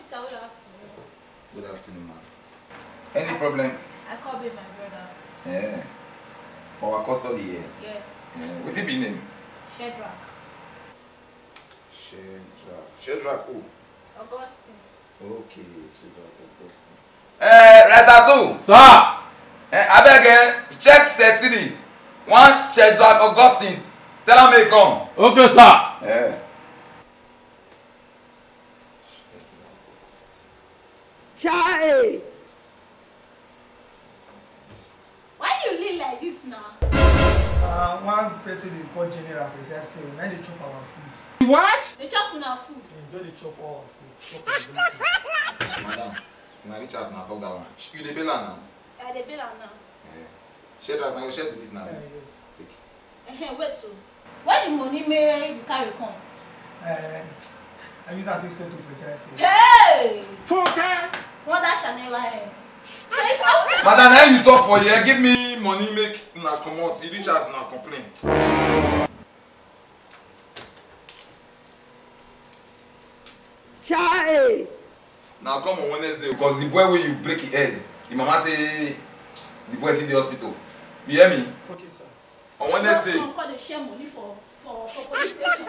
Officer, good afternoon. Good afternoon, ma'am. Any problem? I called my brother. Yeah. For our custody here. Yes. What is your name? Shedrack. Shedrack who? Augustine. Okay, Shedrack Augustine. Ratatu! Sir! I beg, check set 3. Once Shedrack Augustine, tell him to come. Okay, sir. Yeah. Chai! Why you live like this now? One person they call General for say, when they chop our food. What? They chop on our food. Enjoy the chop all our food. Chop everything. Madam, if I reach us now, talk that one. You the bill now? They bill am now. Yeah. Shedrack, now you share this now. Yes. Wait so. Where the money may you carry come? I use that to settle for say. Hey! Funke! What that shall never end. So if I Madam, now you talk for here. Give me money, make na come out. You reach us now, complain. Chai! Now come on Wednesday because the boy where you break his head, the mama say the boy is in the hospital. You hear me? Okay, sir. On Wednesday. Some call they share money for police station.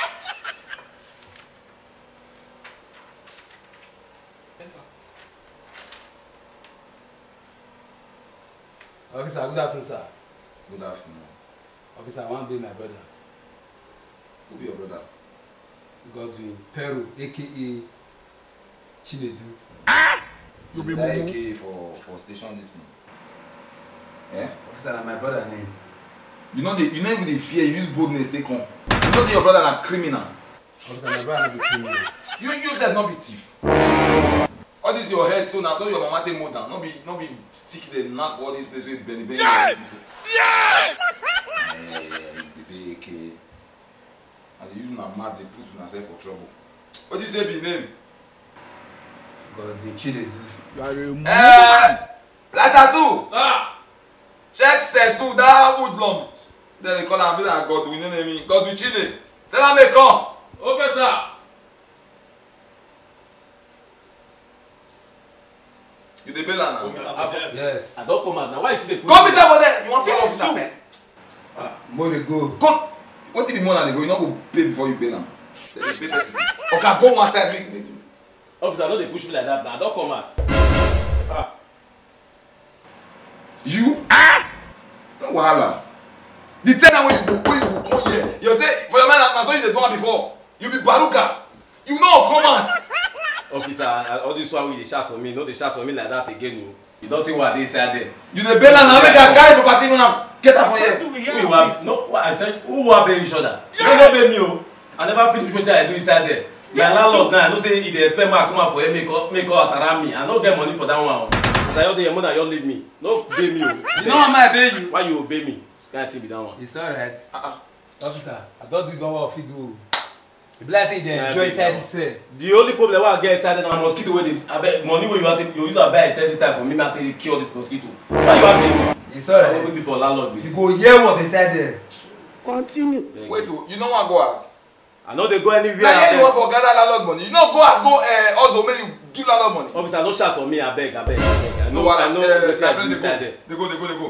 Officer, good afternoon, sir. Good afternoon. Officer, I want to be my brother. Who be your brother? Godwin Peru, aka Chinedu. You be AK for station this thing. Yeah? Officer, that's my brother name. You know even the fear, you use boldness say come. You know say your brother na criminal. Officer, my brother be criminal. You yourself not be thief. All this your head so now so your mama take more down. Not be stick the knack all this place with Benny. Yeah! Yeah! The AK. And they use una mouth they put una self for trouble. What do you say be name? Godwin Chinedu. You are a man. Ratatu! Sir! Check set 2 that woodlum. Then they call am be like Godwin name Godwin Chile. Tell am make come. Okay, sir. You dey bail am now? Yes. I don't come out now. Why you see the Go meet am for there. You wan follow officer first? More they go. Go. What if the more than they go? You no go pay before you bail am. Then you pay person. Okay, go one side make. Officer, no dey push me like that now. I don't come out. You? No wahala. The time when you go come here, you say for your man na so you dey do am before. You be baruka. You no come out. Officer, all this one wey dey shout on me, no dey shout on me like that again o. You don't think what I dey inside there? You dey bail am na make I carry property even now get am for here. We were no. What I said, who wan bail each other? You no bail me o. I never finish wetin I do inside there. My landlord now, I know say he dey expect me to come out for here make up around me. I no get money for that one o. As I just dey here, more than you leave me. No bail me o. You know how I bail you? Why you obey me? Kind of thing be that one. It's alright. Officer, I don't do what I do. The black say they enjoy inside the cell. The only problem wey I get inside there na mosquito wey dey abeg money wey you use am buy expensive time for me make I take cure this mosquito. Why you wan pay me? It's alright. I go pay for landlord You base. go hear what inside there. Continue. Wait, you no wan go house? I no dey go anywhere. Na here you wan for gather landlord money. You no go house go also make you give landlord money. Officer, no shout on me abeg. I No know wahala. wetin I do They inside there. go.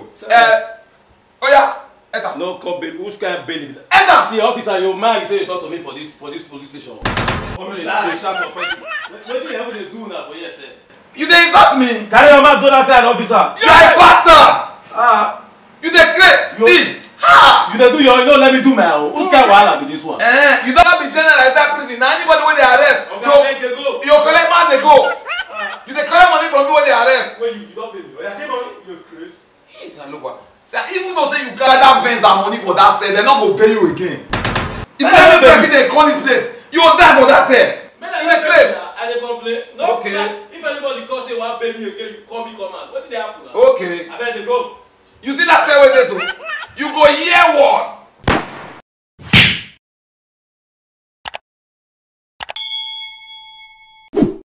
Oya, enter. No come bail. Which kind bail be that? Enter. See officer, you man you take talk to me for this police station. Come here, dey shout for person. Wetin you ever dey do now for here sef? You dey insult me. Carry your mouth go that side, officer. You are a bastard. You dey craze. See. Ha! You dey do your, you no let me do my own. Which kind wahala be this one? You don be general inside prison. Na anybody wey dey arrest. Okay, make dey go. You collect man dey go. You dey collect money from people wey dey arrest. Wait, you don pay me. Oya, take money. You craze. Yes, Aloba. Sir, even though say you carry that Benz and money for that cell, they no go pay you again. If every person dey come this place, you go die for that cell. You dey craze. I dey complain. No, Okay. If anybody call say wan pay me again, you call me come out. Wetin dey happen now? Okay. Abeg dey go.